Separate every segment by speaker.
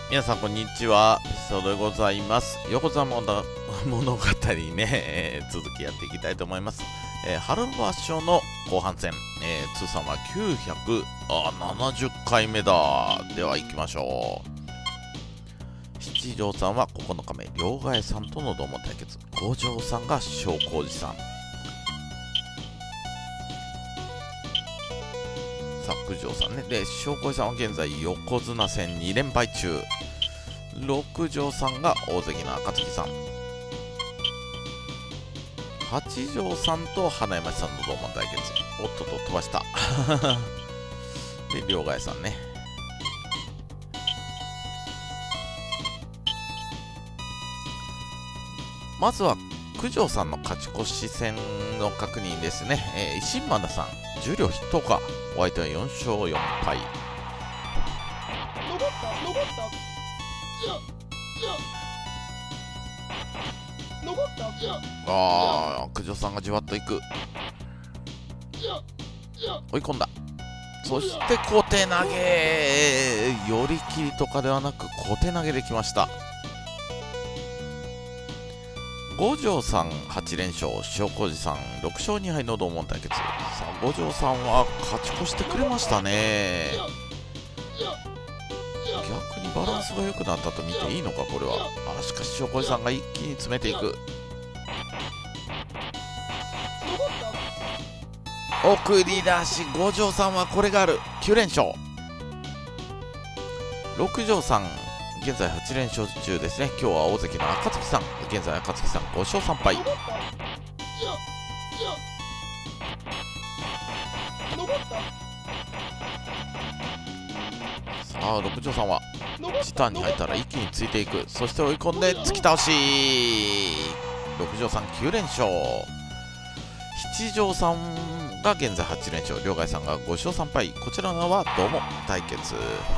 Speaker 1: 皆さんこんにちは、ピソでございます。横綱物語ね、続きやっていきたいと思います。春場所の後半戦、通算は970回目だ。では行きましょう。七条さんは9日目、両替さんとの同門対決。五条さんが正光寺さん。九条さんね。で、正光さんは現在横綱戦2連敗中。六条さんが大関の暁さん。八条さんと花山さんの同門対決。おっとと飛ばした。で、両替さんね。まずは九条さんの勝ち越し戦の確認ですね。石丸さん、十両筆頭か。お相手は4勝4敗。九条さんがじわっといく。追い込んだ。そして小手投げ、寄り切りとかではなく小手投げできました。五条さん8連勝、塩麹さん6勝2敗の同門対決。さあ五条さんは勝ち越してくれましたね。逆にバランスが良くなったと見ていいのかこれは。しかし塩麹さんが一気に詰めていく。送り出し、五条さんはこれがある。9連勝。六条さん現在8連勝中ですね。今日は大関の暁さん。現在暁さん5勝3敗。さあ六条さんは時短に入ったら一気についていく。そして追い込んで突き倒し。六条さん9連勝。七条さんが現在8連勝。両替さんが5勝3敗。こちらのはどうも対決。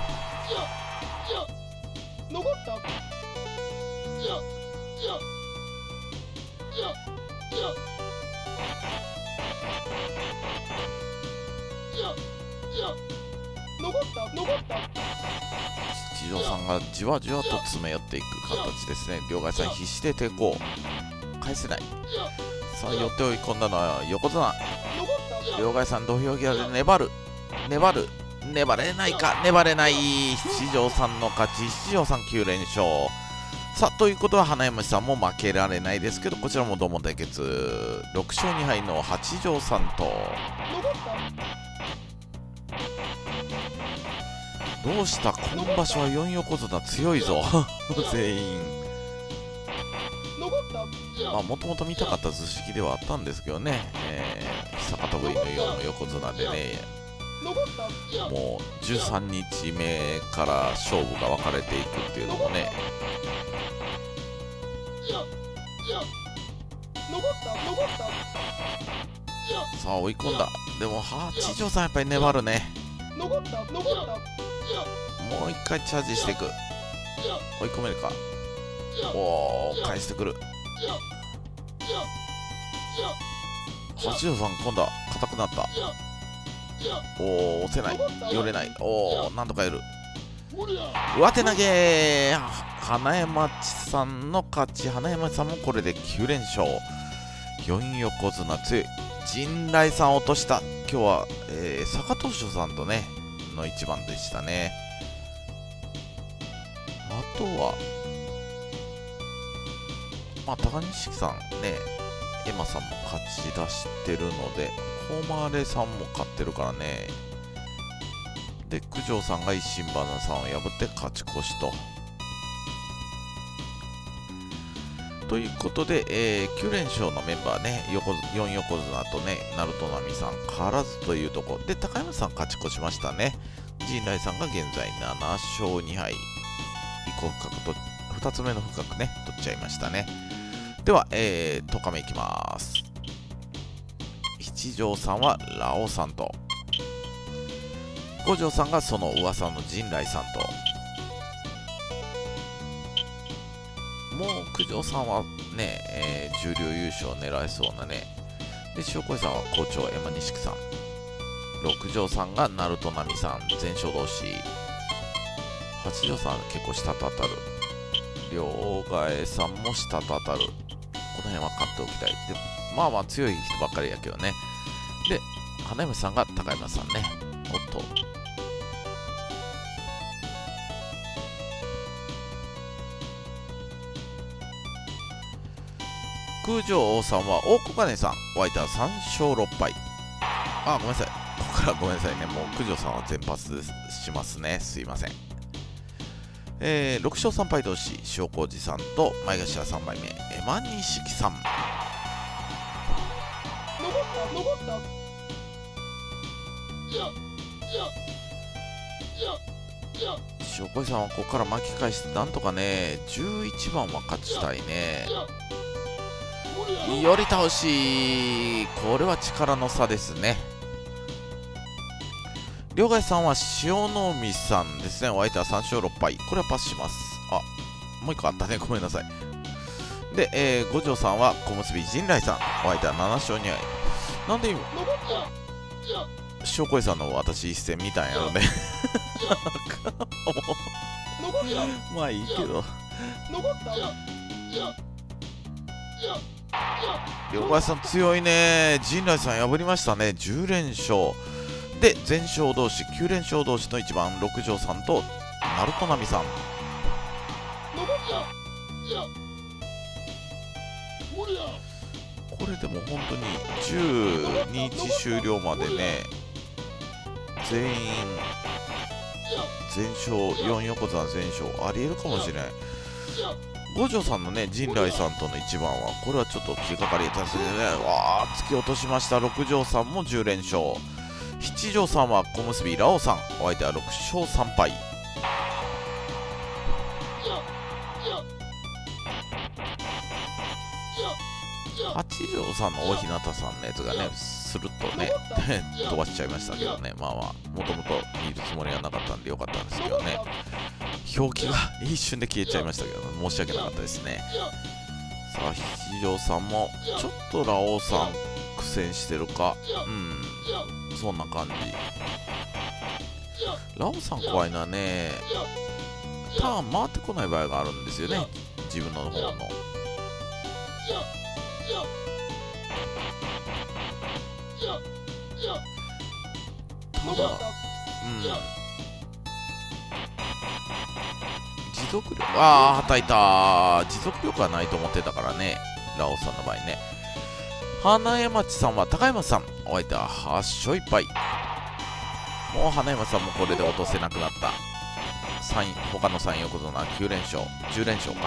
Speaker 1: 七条さんがじわじわと詰め寄っていく形ですね。両替さん必死で抵抗。返せない。さあ寄って追い込んだのは横綱。両替さん土俵際で粘る。粘れないか。粘れない。七条さんの勝ち。七条さん9連勝。さあということは花山さんも負けられないですけど、こちらも同門対決。6勝2敗の八条さんと。どうした、今場所は4横綱強いぞ。全員。まあもともと見たかった図式ではあったんですけどね。久方ぶりの4横綱でね、もう13日目から勝負が分かれていくっていうのもね。さあ追い込んだ。でも八条さんやっぱり粘るね。もう一回チャージしていく。追い込めるか。おー、返してくる。八条さん今度は硬くなった。おー、押せない。寄れない。おー、なんとかやる。上手投げ。花山さんの勝ち。花山さんもこれで9連勝。4横綱強い。陣雷さん落とした。今日は、坂東翔さんとねの一番でしたね。あとはまあ高錦さんね、エマさんも勝ち出してるので、誉さんも勝ってるからね。で九条さんが一心花さんを破って勝ち越しと。ということで、9連勝のメンバーね、4横綱とね、鳴門波さん変わらずというところで、高山さん勝ち越しましたね。陣雷さんが現在7勝2敗。以降深くと2つ目の深くね取っちゃいましたね。では、10日目いきます。七条さんはラオさんと、五条さんがその噂の陣雷さんと。もう九条さんはね、重量優勝を狙えそうなね。で塩麹さんは好調山錦さん。六条さんが鳴門波さん全勝同士。 八条さん結構下と当たる。両替さんも下と当たる。この辺は買っておきたい。で、まあまあ強い人ばっかりやけどね。で、花嫁さんが高山さんね。おっと。空城王さんは大小金さん。お相手は3勝6敗。あ、ごめんなさい。ここからごめんなさいね。もう空城さんは全発しますね。すいません。6勝3敗同士、塩麹さんと前頭3枚目、エマニシキさん。塩麹さんはここから巻き返してなんとかね、11番は勝ちたいね。寄り倒し、これは力の差ですね。両替さんは塩の海さんですね。お相手は3勝6敗。これはパスします。あ、もう1個あったね。ごめんなさい。で、五条さんは小結陣来さん。お相手は7勝2敗。なんで今、塩恋さんの私一戦見たんやろね。まあいいけど。両替さん強いね。陣来さん破りましたね。10連勝。で、全勝同士、9連勝同士の1番、六条さんと、ナルトナミさん。これでも本当に12日終了までね、全員、全勝、4横綱全勝、ありえるかもしれない。五条さんのね、陣来さんとの1番は、これはちょっと気がかりですね。わー、突き落としました。六条さんも10連勝。七条さんは小結ラオさん。お相手は6勝3敗。八条さんの大日向さんのやつがね、スルッとね、飛ばしちゃいましたけどね。まあまあ、もともと見るつもりはなかったんでよかったんですけどね。表記が一瞬で消えちゃいましたけど、申し訳なかったですね。さあ、七条さんも、ちょっとラオさん苦戦してるか。そんな感じ。ラオさん怖いのはね、ターン回ってこない場合があるんですよね。自分の方の。ただ、持続力、はたいた。持続力はないと思ってたからね、ラオさんの場合ね。花山町さんは高山さん。お相手は8勝1敗。もう花山さんもこれで落とせなくなった。他の3横綱9連勝、10連勝か。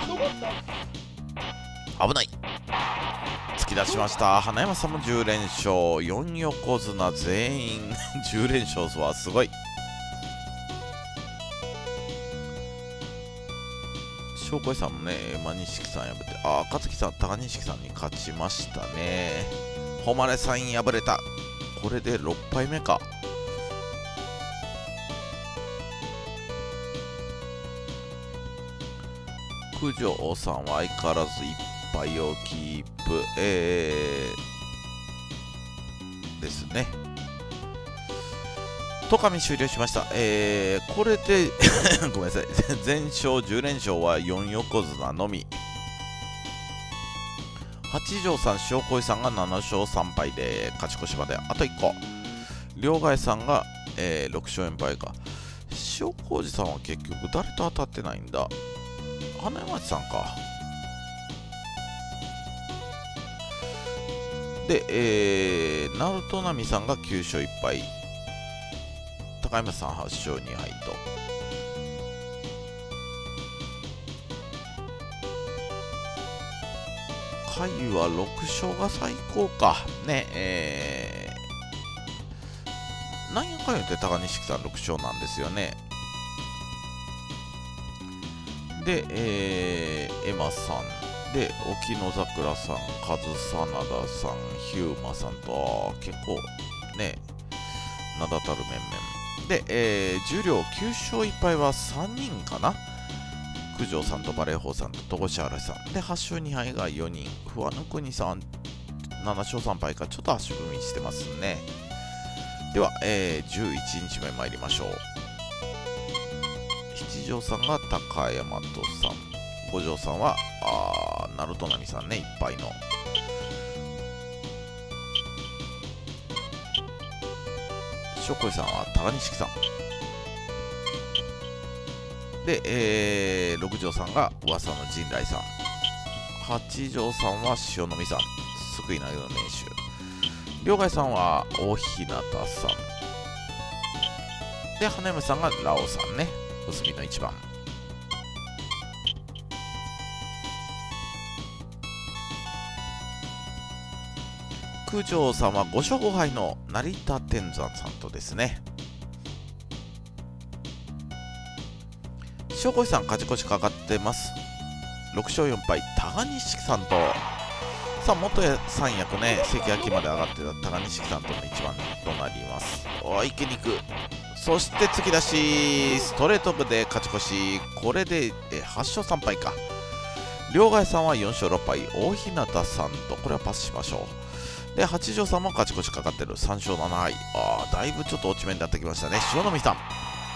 Speaker 1: 危ない。突き出しました。花山さんも10連勝。4横綱全員10連勝はすごい。翔子さんもね、錦さん破って、赤月さん、高錦さんに勝ちましたね。誉さん敗れた。これで6敗目か。九条さんは相変わらず1敗をキープ。ですね。戸上終了しました。これでごめんなさい。全勝10連勝は4横綱のみ。八条さん、塩恋さんが7勝3敗で勝ち越しまであと1個。両替さんが、6勝4敗か。塩麹さんは結局誰と当たってないんだ。花山町さんか。で、ナルトナミさんが9勝1敗。高山さん8勝2敗と。回は6勝が最高か。ね、なんやかんやって高錦さん6勝なんですよね。で、エマさん。で、沖野桜さん、カズサナダさん、ヒューマさんと、結構ね、名だたる面々。で、十両9勝1敗は3人かな。九条さんとバレーホーさんと戸越原さん。で、8勝2敗が4人。不破の国さん、7勝3敗か、ちょっと足踏みしてますね。では、11日目参りましょう。七八条さんが高山とさん、五条さんはナルトナミさんね、いっぱいの。しょこいさんは高錦さんで、六条さんが噂の陣来さん、八条さんは塩野美さん、すくい投げの名手、両替さんは大日向さんで、花嫁さんがラオさんね、結びの一番。九条さんは5勝5敗の成田天山さんとですね。塩越さん勝ち越しかかってます。6勝4敗高錦さんと、さあ元三役ね、関脇まで上がってた高錦さんとの一番となります。おい、けにく。そして突き出しストレートで勝ち越し、これで8勝3敗か。両替さんは4勝6敗、大日向さんと、これはパスしましょう。で、八条さんも勝ち越しかかってる、3勝7敗。だいぶちょっと落ち目になってきましたね。塩野美さん、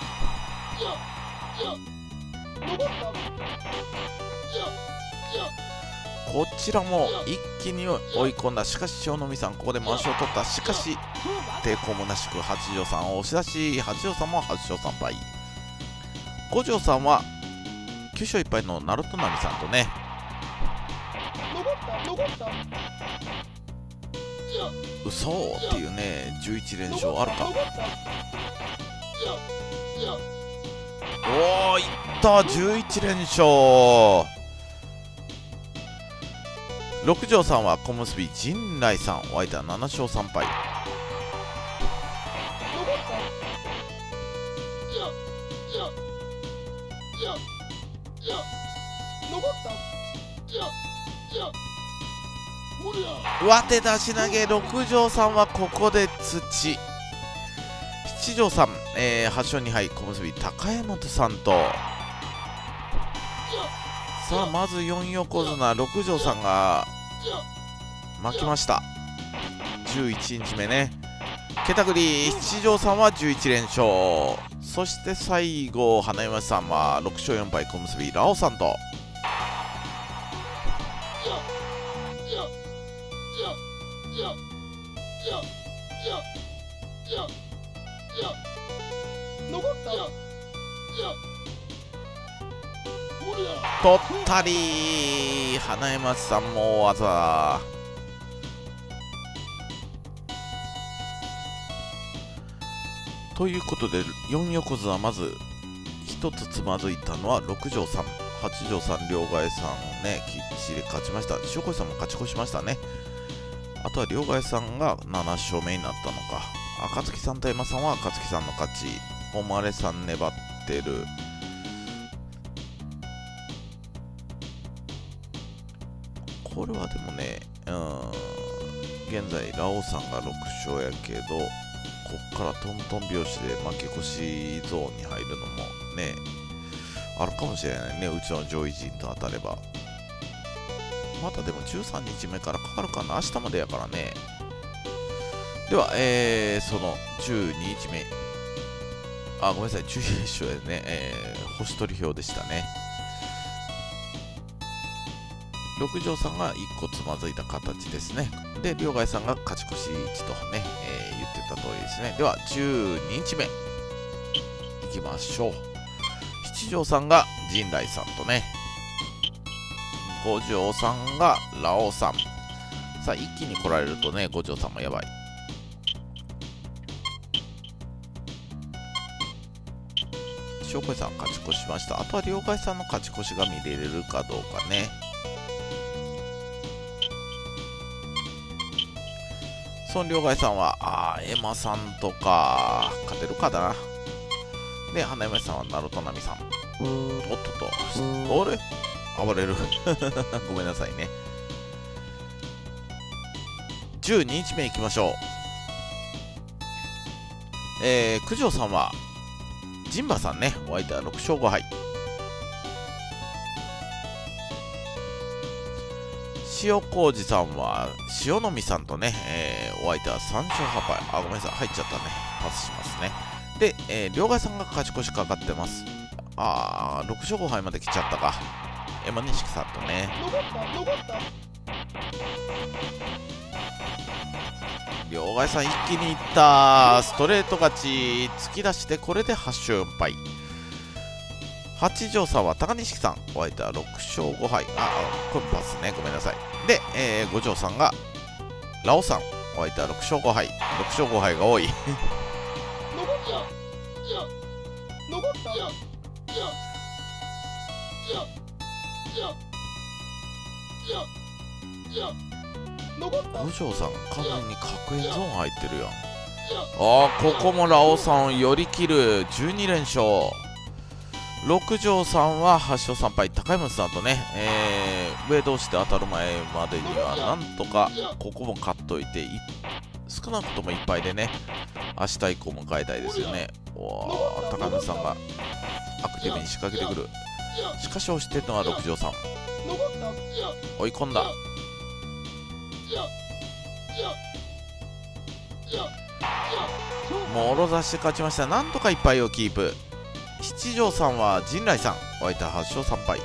Speaker 1: こちらも一気に追い込んだ。しかし塩野美さんここでまわしを取った。しかし抵抗もなしく八条さんを押し出し、八条さんも8勝3敗。五条さんは9勝1敗のナルトナミさんとね、嘘っていうね、11連勝あるか。おー、いった11連勝。六条さんは小結陣来さん、お相手は7勝3敗。上手出し投げ、六条さんはここで土。七条さん、8勝2敗小結高山とさんと、さあまず4横綱六条さんが負けました。11日目ね、けたぐり。七条さんは11連勝。そして最後花嫁さんは6勝4敗小結ラオさんと、取ったり。花山さんも大技。ということで4横綱、まず1つつまずいたのは六条さん、八条さん、両替さんね、きっちり勝ちました。塩越さんも勝ち越しましたね。あとは両替さんが7勝目になったのか。暁さんと山さんは暁さんの勝ち。誉さん粘ってる。これはでもね、現在ラオさんが6勝やけど、こっからトントン拍子で負け越しゾーンに入るのもね、あるかもしれないね、うちの上位陣と当たれば。またでも13日目からかかるかな、明日までやからね。では、その12日目、ごめんなさい、準優勝でね、星取り表でしたね。六条さんが1個つまずいた形ですね。で、両替さんが勝ち越し1とね、言ってた通りですね。では、12日目、いきましょう。七条さんが陣来さんとね、五条さんがラオさん。さあ、一気に来られるとね、五条さんもやばい。塩越さん勝ち越しました。あとは両替さんの勝ち越しが見れるかどうかね。孫両替さんは、エマさんとか、勝てるかだな。で、花嫁さんはナルトナミさん。おっとっと、あれ暴れる。ごめんなさいね。12日目いきましょう。九条さんは、陣馬さんね、お相手は6勝5敗。塩麹さんは塩野美さんとね、お相手は3勝8敗。ごめんなさい、入っちゃったね。パスしますね。で、両替さんが勝ち越しかかってます。 あー、6勝5敗まで来ちゃったか。山西さんとね。両替さん一気にいった。ストレート勝ち。突き出してこれで8勝4敗。八条さんは高錦さん。お相手は6勝5敗。これパスね。ごめんなさい。で、五条さんがラオさん。お相手は6勝5敗。6勝5敗が多い。五条さん完全に確変ゾーン入ってるやん。ここもラオさんを寄り切る12連勝。六条さんは8勝3敗。高山さんとね、上同士で当たる前までにはなんとかここも勝っといて、少なくとも1敗でね、明日以降迎えたいですよね。高山さんがアクティブに仕掛けてくる。しかし押してるのは六条さん。追い込んだ。もろ差しで勝ちました。なんとか1敗をキープ。七条さんは陣来さん。お相手は8勝3敗。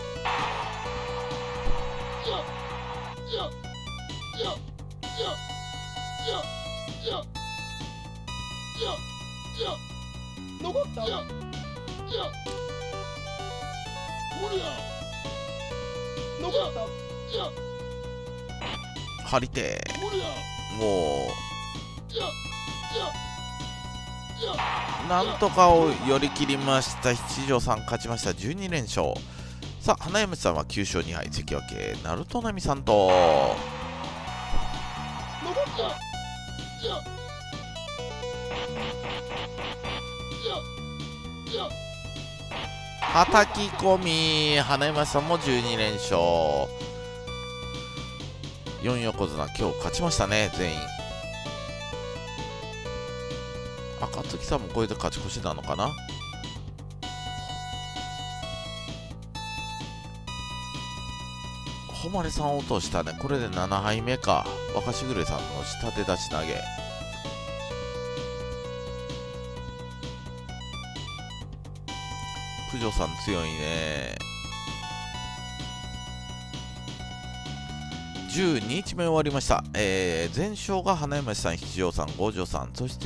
Speaker 1: 張り手。もうなんとかを寄り切りました。七条さん勝ちました。12連勝。さあ花嫁さんは9勝2敗。関脇鳴門波さんとはたき込み。花嫁さんも12連勝。4横綱今日勝ちましたね、全員。赤月さんもこれで勝ち越しなのかな。誉さんを落としたね。これで7敗目か。若しぐれさんの下手出し投げ。九条さん強いね。12日目終わりました。全勝が花嫁さん、七条さん、五条さん、そして、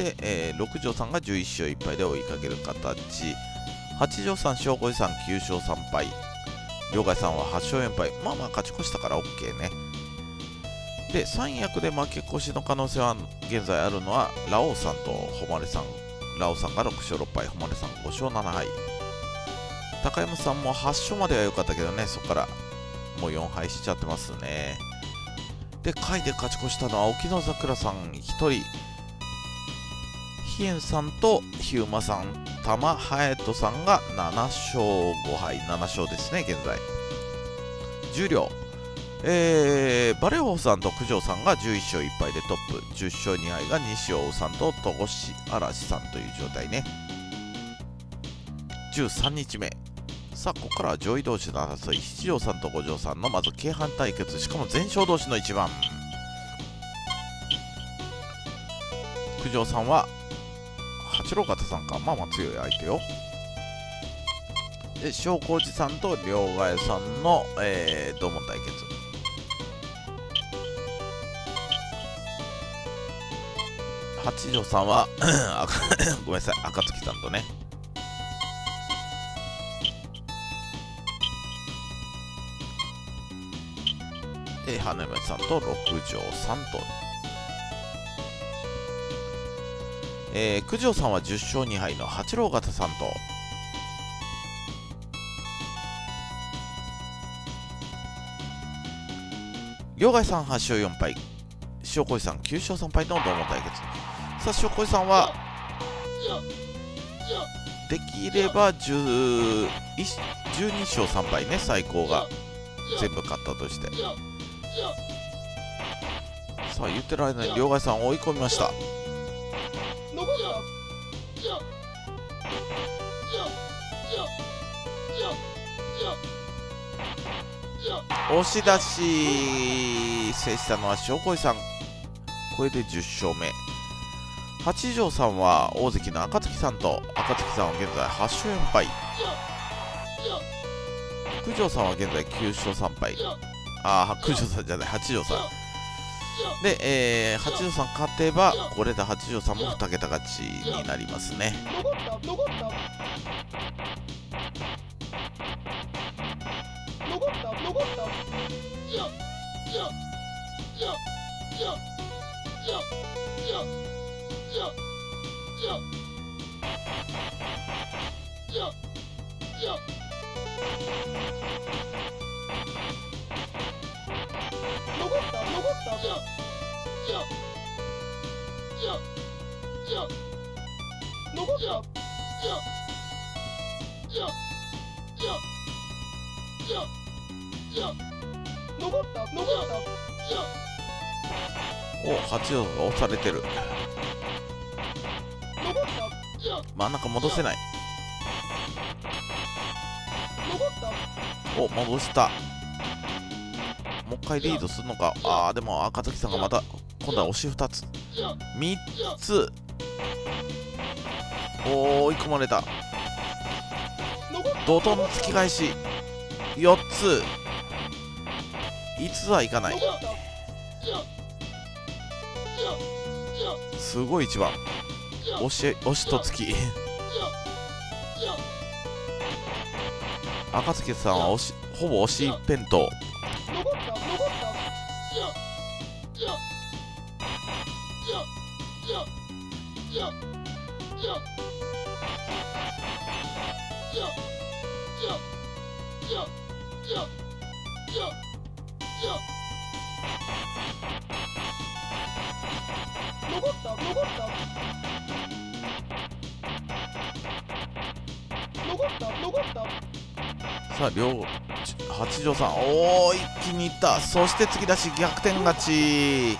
Speaker 1: 六条さんが11勝1敗で追いかける形。八条さん、正五さん、9勝3敗。両替さんは8勝4敗。まあまあ勝ち越したから OK ね。で、三役で負け越しの可能性は現在あるのは、ラオウさんと誉さん。ラオウさんが6勝6敗、誉さん5勝7敗。高山さんも8勝までは良かったけどね、そこからもう4敗しちゃってますね。で、下位で勝ち越したのは沖野桜さん1人、ヒエンさんとヒューマさん、玉隼人さんが7勝5敗、7勝ですね、現在。十両、バレホさんと九条さんが11勝1敗でトップ、10勝2敗が西尾さんと戸越嵐さんという状態ね。13日目。さあ、ここからは上位同士の争い。七条さんと五条さんのまず京阪対決。しかも全勝同士の一番。九条さんは八郎方さんか。まあまあ強い相手よ。で、正光寺さんと両替さんの、同門対決。八条さんはごめんなさい、赤月さんとね。花嫁さんと六条さんと、九条さんは10勝2敗の八郎方さんと、両替さん8勝4敗、塩恋さん9勝3敗の同門対決。さあ、塩恋さんはできれば12勝3敗ね、最高が全部勝ったとして。さあ、言ってる間に両替さんを追い込みました。押し出し制したのは塩恋さん。これで10勝目。八条さんは大関の赤月さんと、赤月さんは現在8勝4敗。 九条さんは現在9勝3敗。九条さんじゃない、八条さんで、八条さん勝てばこれで八条さんも2桁勝ちになりますね。八条が押されてる。真ん中戻せない。戻した。もう一回リードするのか。でも赤月さんがまた今度は押し2つ3つ追い込まれた。怒涛の突き返し4つ5つはいかない。すごい一番押しと突き赤月さんはほぼ押し一辺倒。さあ八条さん一気にいった。そして突き出し逆転勝ち。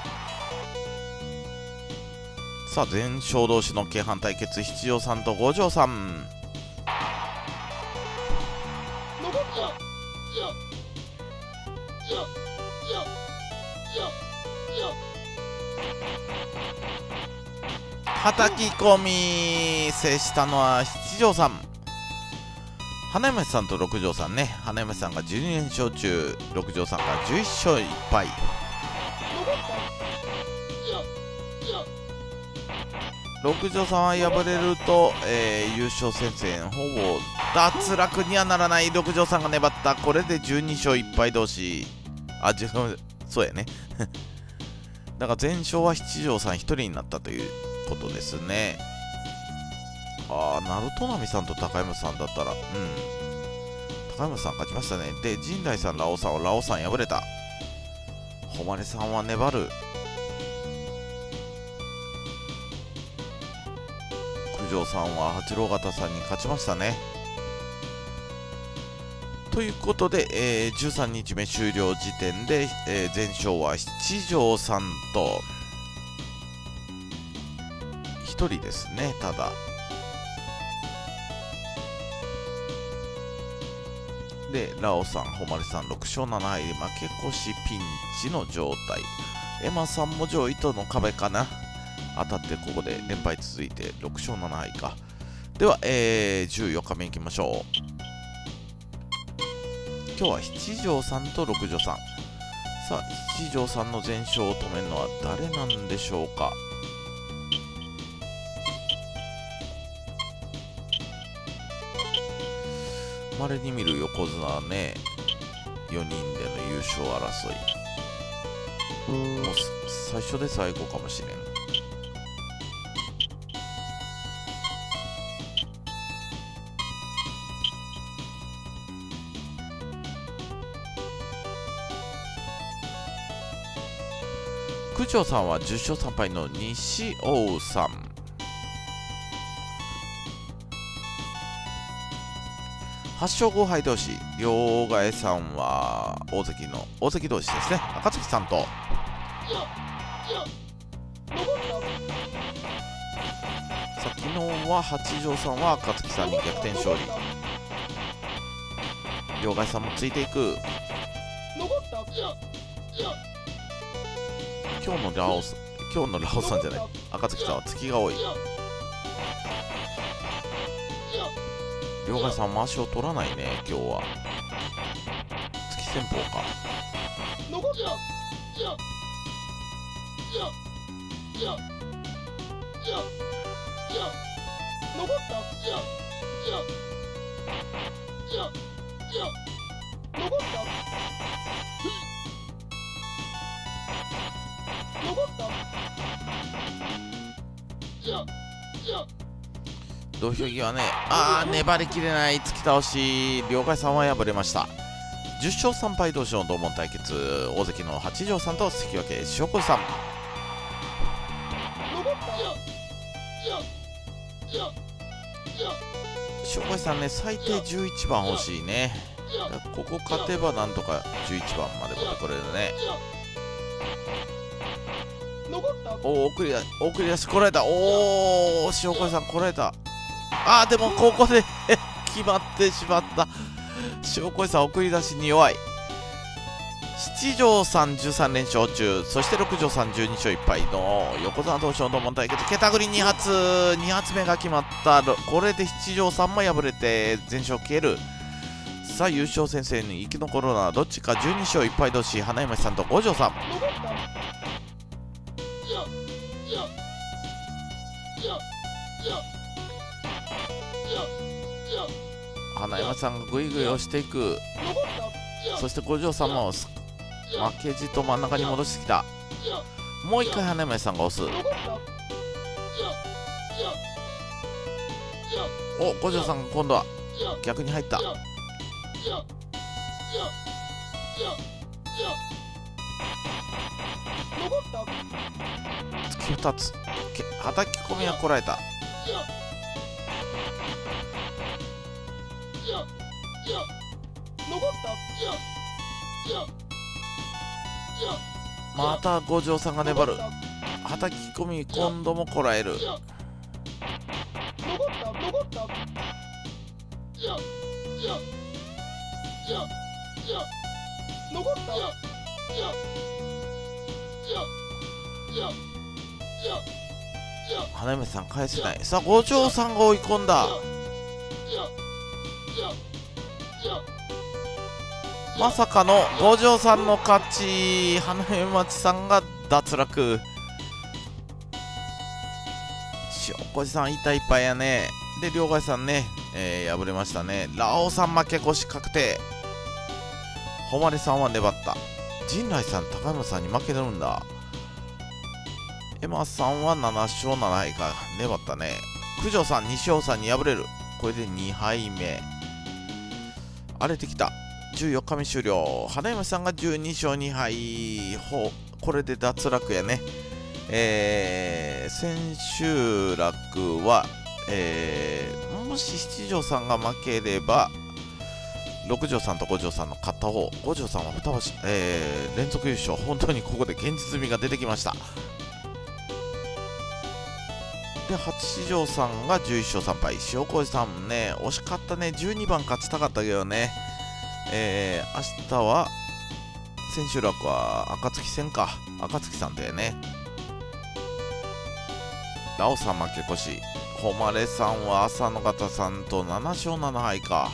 Speaker 1: さあ全勝同士の京阪対決、七条さんと五条さん。叩き込み制したのは七条さん。花嫁さんと六条さんね。花嫁さんが12連勝中、六条さんが11勝1敗。六条さんは敗れると、優勝戦線ほぼ脱落にはならない。六条さんが粘った。これで12勝1敗同士。そうやねだから全勝は七条さん1人になったということですね。鳴門波さんと高山さんだったら、高山さん勝ちましたね。で陣内さん、ラオさん敗れた。誉さんは粘る。九条さんは八郎型さんに勝ちましたね。ということで、13日目終了時点で、全勝は七条さんと1人ですね。ただでラオさん、誉さん6勝7敗で負け越しピンチの状態。エマさんも上位との壁かな。当たってここで連敗続いて6勝7敗か。では、14日目いきましょう。今日は七条さんと六条さん。さあ七条さんの全勝を止めるのは誰なんでしょうか。稀に見る横綱ね、4人での優勝争い。もう最初で最後かもしれん。九条さんは10勝3敗の西王さん。8勝5敗同士。両替さんは大関同士ですね。赤月さんと昨日は八条さんは赤月さんに逆転勝利。両替さんもついていく。今日のラオさんじゃない、赤月さんは突きが多い。 両替さん、回しを取らないね、今日は。月戦法か。土俵際ね、粘りきれない突き倒し、両替さんは敗れました。10勝3敗同士の同門対決、大関の八条さんと関脇塩越さん。塩越さんね、最低11番欲しいね。ここ勝てばなんとか11番まで持ってこれるね。送り出しこらえた。塩越さんこらえた。でもここで決まってしまった。塩越さん送り出しに弱い。七条さん13連勝中、そして六条さん12勝1敗の横綱同士の同門対決、けたぐり2発目が決まった。これで七条さんも敗れて全勝消える。さあ優勝戦線に生き残るのはどっちか。12勝1敗同士、花山さんと五条さん。花山さんがグイグイ押していく。そして五条さんも負けじと真ん中に戻してきた。もう一回花山さんが押す。五条さんが今度は逆に入った。突き2つ、はたき込みはこらえた。また五条さんが粘る。はたき込み今度もこらえる。花嫁さん返せない。さあ五条さんが追い込んだ。まさかの五条さんの勝ち。花嫁町さんが脱落。塩越さん痛いっぱいやね。で両替さんね、敗れましたね。ラオさん負け越し確定。誉さんは粘った。陣内さん高山さんに負けてるんだ。エマさんは7勝7敗か。粘ったね。九条さん2勝さんに敗れる。これで2敗目。荒れてきた。14日目終了。花山さんが12勝2敗。これで脱落やね。千秋楽は、もし七条さんが負ければ六条さんと五条さんの勝った方。五条さんは2星、連続優勝。本当にここで現実味が出てきました。で八条さんが11勝3敗。塩越さんね惜しかったね。12番勝ちたかったけどね。明日は千秋楽は暁戦か。暁さんとやね。ラオさん負け越し。誉さんは朝の方さんと7勝7敗か。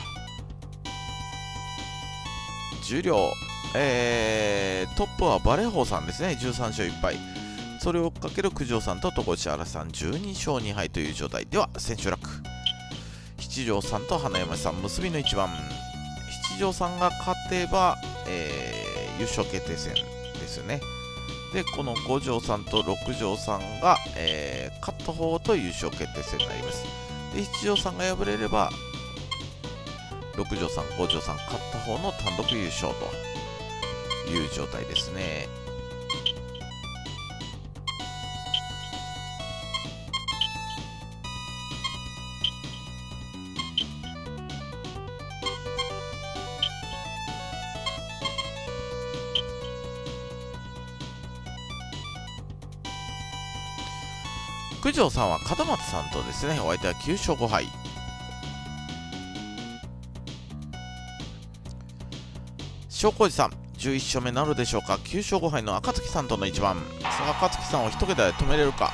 Speaker 1: 十両、トップはバレホーさんですね。13勝1敗。それを追っかける九条さんと戸越原さん12勝2敗という状態では、千秋楽七条さんと花山さん結びの一番。七条さんが勝てば、優勝決定戦ですね。でこの五条さんと六条さんが、勝った方と優勝決定戦になります。で七条さんが敗れれば六条さん五条さん勝った方の単独優勝という状態ですね。九条さんは門松さんとですね、お相手は9勝5敗。塩麹さん11勝目なるでしょうか。9勝5敗の暁さんとの一番。さあ暁さんを一桁で止めれるか。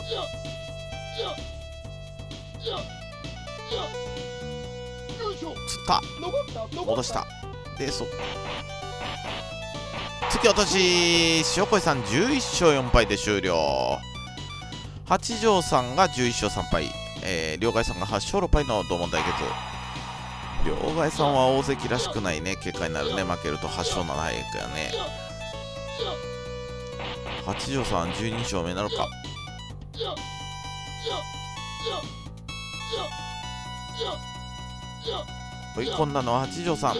Speaker 1: つった。戻した。で、突き落とし。塩越さん11勝4敗で終了。八条さんが11勝3敗、両替さんが8勝6敗の同門対決。両替さんは大関らしくないね結果になるね。負けると8勝7敗やね。八条さん12勝目なるか。追い込んだのは八条さん。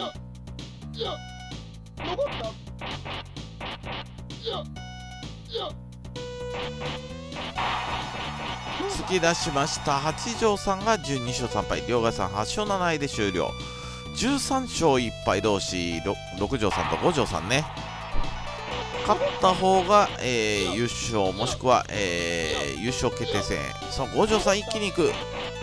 Speaker 1: 突き出しました。八条さんが12勝3敗、両替さん8勝7敗で終了。13勝1敗同士、6条さんと5条さんね。勝った方が、優勝もしくは、優勝決定戦。その5条さん一気にいく。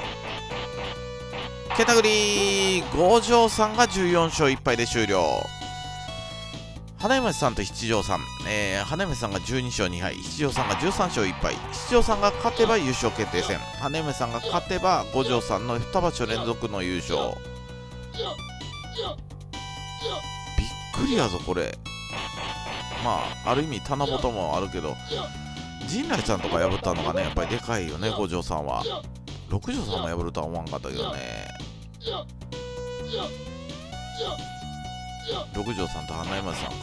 Speaker 1: ケタグリー5条さんが14勝1敗で終了。花嫁さんと七条さん、花嫁さんが12勝2敗、七条さんが13勝1敗。七条さんが勝てば優勝決定戦、花嫁さんが勝てば五条さんの2場所連続の優勝。びっくりやぞこれ。まあある意味棚ぼともあるけど、陣内さんとか破ったのがねやっぱりでかいよね。五条さんは六条さんも破るとは思わんかったけどね。六条さんと花山さんか。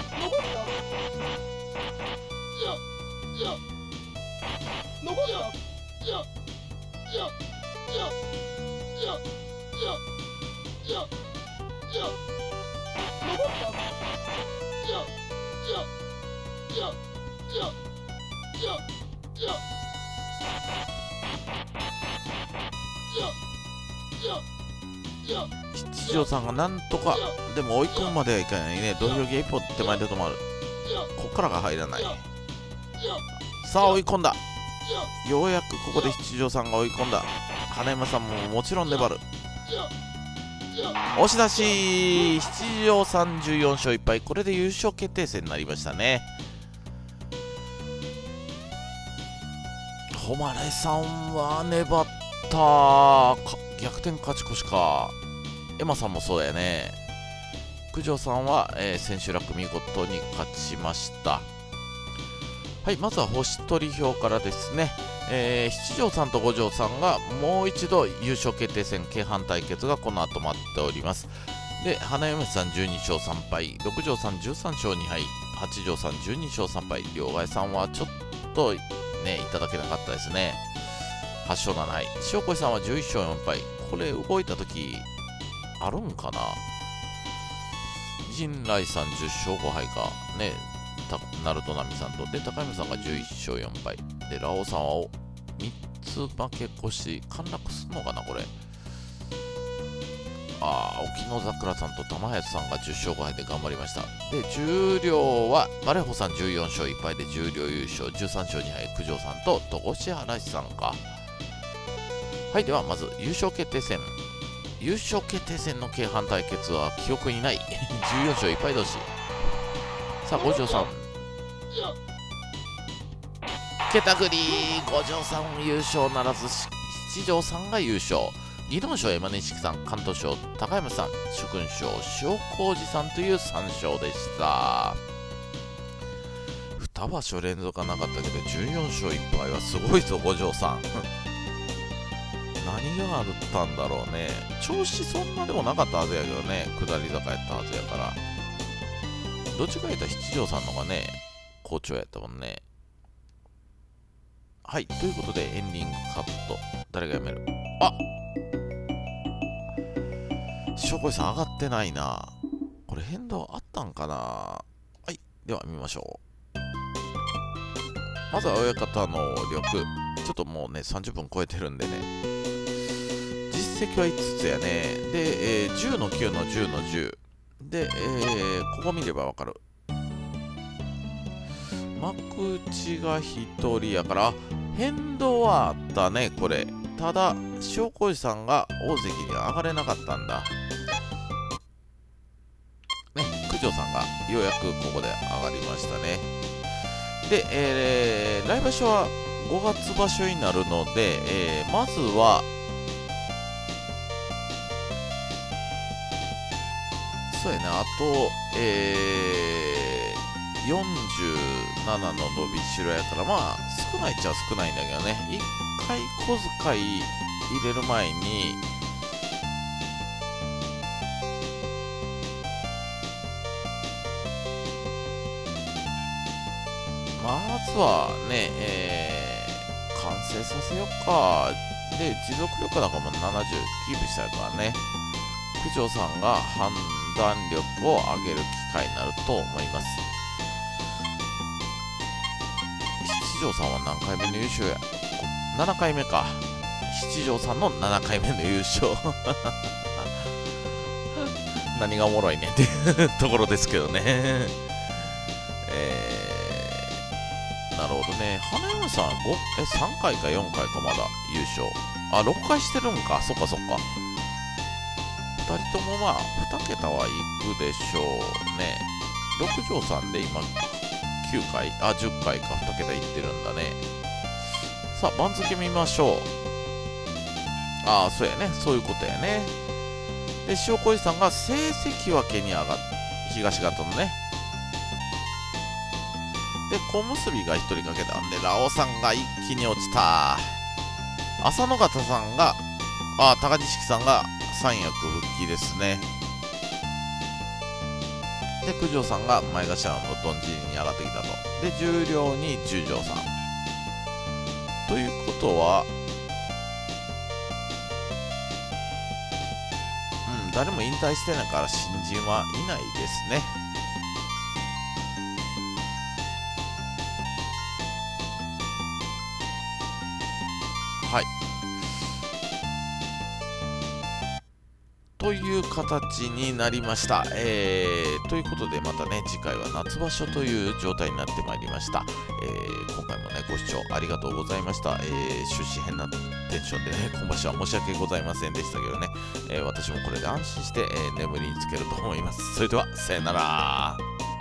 Speaker 1: 七条さんがなんとかでも追い込むまではいかないね。土俵際一歩手前で止まる。こっからが入らない。さあ追い込んだ。ようやくここで七条さんが追い込んだ。花山さんももちろん粘る。押し出し。七条さん14勝1敗、これで優勝決定戦になりましたね。誉さんは粘った。逆転勝ち越しか。エマさんもそうだよね。九条さんは、千秋楽見事に勝ちました。はい、まずは星取り表からですね。七条さんと五条さんがもう一度優勝決定戦京阪対決がこの後待っております。で、花嫁さん12勝3敗、六条さん13勝2敗、八条さん12勝3敗、両替さんはちょっとねいただけなかったですね。8勝7敗、塩越さんは11勝4敗。これ動いた時あるんかな。陣内さん10勝5敗かね。ナルトナミさんとで、高山さんが11勝4敗で、ラオさんは3つ負け越し陥落するのかなこれ。沖野桜さんと玉林さんが10勝5敗で頑張りました。で、十両はマレホさん14勝1敗で十両優勝、13勝2敗九条さんと戸越原さんか。はい、ではまず優勝決定戦。優勝決定戦の京阪対決は記憶にない14勝1敗同士。さあ五条さん、ケタグリー五条さん優勝ならず、七条さんが優勝。技能賞山根錦さん、関東賞高山さん、主勲賞塩麹さんという3勝でした。2場所連続はなかったけど14勝1敗はすごいぞ五条さん何があったんだろうね。調子そんなでもなかったはずやけどね。下り坂やったはずやから。どっちか言ったら七条さんのがね好調やったもんね。はい、ということでエンディングカット。誰がやめる。塩越さん上がってないな。これ変動あったんかな。はい、では見ましょう。まずは親方の力。ちょっともうね30分超えてるんでね、実績は5つやね。で、10の9の10の10で、ここ見ればわかる。幕内が1人やから変動はあったねこれ。ただ塩麹さんが大関に上がれなかったんだね。九条さんがようやくここで上がりましたね。で、来場所は 5月場所になるので、まずは、そうやね、あと、47の伸びしろやから、まあ、少ないっちゃ少ないんだけどね、1回小遣い入れる前に、まずはね、完成させようか。で、持続力なんかも70キープしたいからね。九条さんが判断力を上げる機会になると思います。七条さんは何回目の優勝や ?7 回目か。七条さんの7回目の優勝。何がおもろいねっていうところですけどね。なるほどね。花山さん3回か4回かまだ優勝。あ、6回してるんか。そっかそっか。2人ともまあ、2桁はいくでしょうね。6条さんで今、9回、10回か2桁いってるんだね。さあ、番付見ましょう。そうやね。そういうことやね。で、塩小路さんが成績分けに上がっ東方のね。で、小結が1人かけたんで、ラオさんが一気に落ちた。浅野方さんが、高錦さんが三役復帰ですね。で、九条さんが前頭のどんじりに上がってきたと。で、十両に十条さん。ということは、誰も引退してないから新人はいないですね。はい。という形になりました。ということでまたね、次回は夏場所という状態になってまいりました。今回もね、ご視聴ありがとうございました。終始変なテンションでね、今場所は申し訳ございませんでしたけどね、私もこれで安心して、眠りにつけると思います。それでは、さよなら。